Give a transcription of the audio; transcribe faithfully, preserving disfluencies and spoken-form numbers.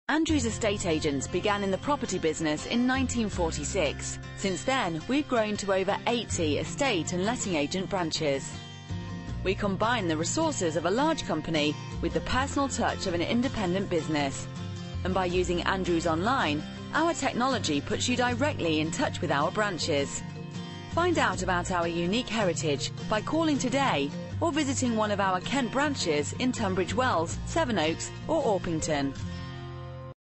Andrews Estate Agents began in the property business in nineteen forty-six. Since then, we've grown to over eighty estate and letting agent branches. We combine the resources of a large company with the personal touch of an independent business. And by using Andrews Online, our technology puts you directly in touch with our branches. Find out about our unique heritage by calling today or visiting one of our Kent branches in Tunbridge Wells, Sevenoaks or Orpington.